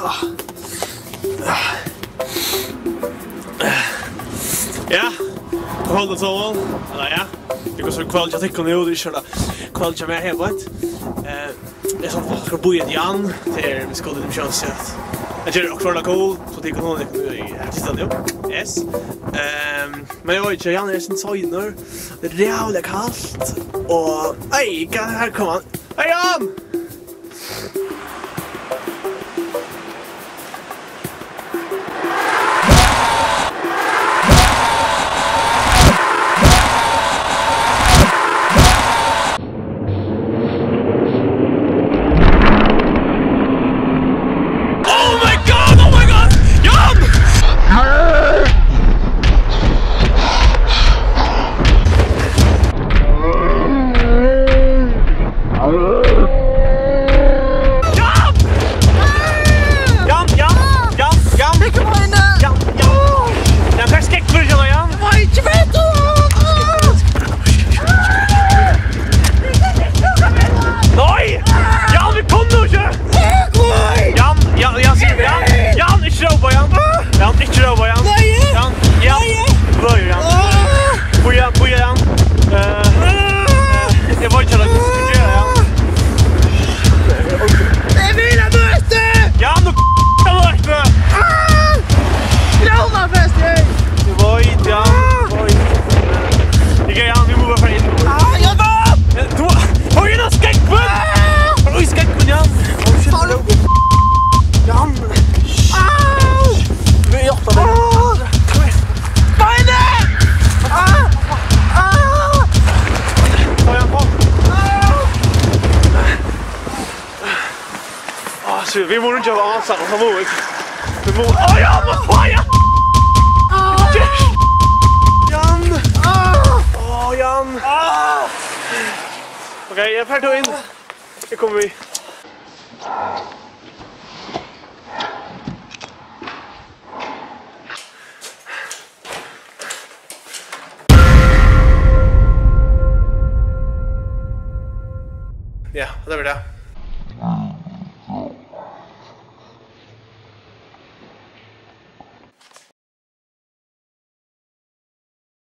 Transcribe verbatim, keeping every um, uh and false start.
Ja, hold det så väl. Eller ja. Det går så kvalitet jag tycker nu det köra. Kvalitet med här vet. Eh, det är så att ska bo i Jan till vi ska det chans att. Jag gör också cool så det kan nog det sista nu. Yes. Ehm, men jag vet Jan är sen så inne. Det är jävligt kallt och ej, här kommer han. Hej Jan. Vi måste inte vara ansatt och ta emot. Vi måste... Åh, Jan, vad fan, Jan! Jan! Åh, Jan! Okej, jag är färdig in. Nu kommer vi. Ja, det var det.